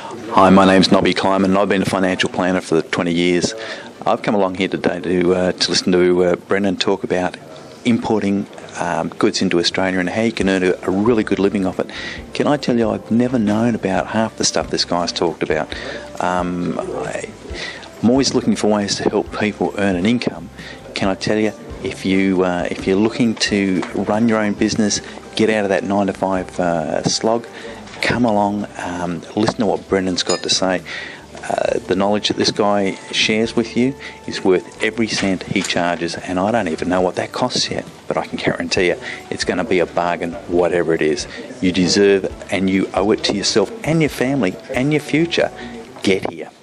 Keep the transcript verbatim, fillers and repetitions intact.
Hi, my name's Nobby Kleiman and I've been a financial planner for twenty years. I've come along here today to uh, to listen to uh, Brendan talk about importing um, goods into Australia and how you can earn a, a really good living off it. Can I tell you, I've never known about half the stuff this guy's talked about. Um, I, I'm always looking for ways to help people earn an income. Can I tell you, if you uh, if you're looking to run your own business, get out of that nine to five uh, slog, come along, um, listen to what Brendan's got to say. Uh, the knowledge that this guy shares with you is worth every cent he charges, and I don't even know what that costs yet, but I can guarantee you it's going to be a bargain, whatever it is. You deserve and you owe it to yourself and your family and your future. Get here.